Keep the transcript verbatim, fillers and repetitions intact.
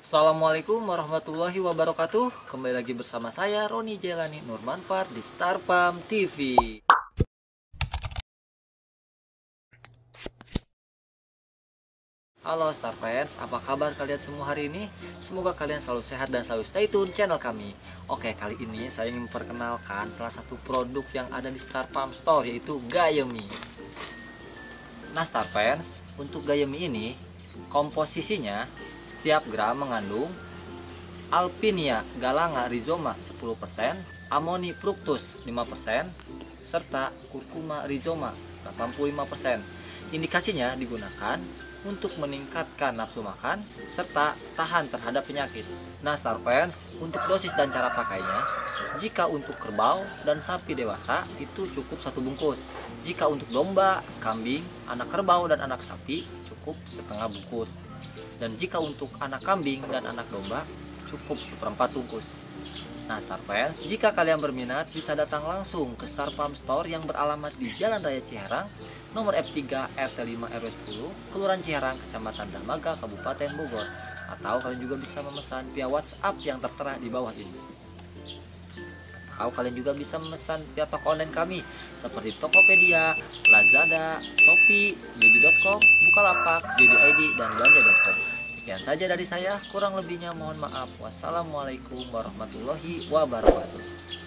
Assalamualaikum warahmatullahi wabarakatuh. Kembali lagi bersama saya Roni Jelani Nurmanfat di Star Farm T V. Halo Star Fans, apa kabar kalian semua hari ini? Semoga kalian selalu sehat dan selalu stay tune channel kami. Oke, kali ini saya ingin memperkenalkan salah satu produk yang ada di Star Farm Store, yaitu Gayemi. Nah Star Fans, untuk Gayemi ini komposisinya setiap gram mengandung Alpinia galanga rhizoma sepuluh persen, Amoni fructus lima persen, serta Curcuma rhizoma delapan puluh lima persen. Indikasinya digunakan untuk meningkatkan nafsu makan serta tahan terhadap penyakit. Nah Star Fans, untuk dosis dan cara pakainya, jika untuk kerbau dan sapi dewasa itu cukup satu bungkus. Jika untuk domba, kambing, anak kerbau dan anak sapi cukup setengah bungkus. Dan jika untuk anak kambing dan anak domba cukup seperempat bungkus. Nah Star Fans, jika kalian berminat bisa datang langsung ke Star Farm Store yang beralamat di Jalan Raya Ciherang, nomor F tiga R T lima R W sepuluh, Kelurahan Ciherang, Kecamatan Dermaga, Kabupaten Bogor. Atau kalian juga bisa memesan via WhatsApp yang tertera di bawah ini. Atau kalian juga bisa memesan via toko online kami seperti Tokopedia, Lazada, Shopee, Blibli dot com, Bukalapak, J D I D, dan Belanja dot com. Sekian saja dari saya, kurang lebihnya mohon maaf. Wassalamualaikum warahmatullahi wabarakatuh.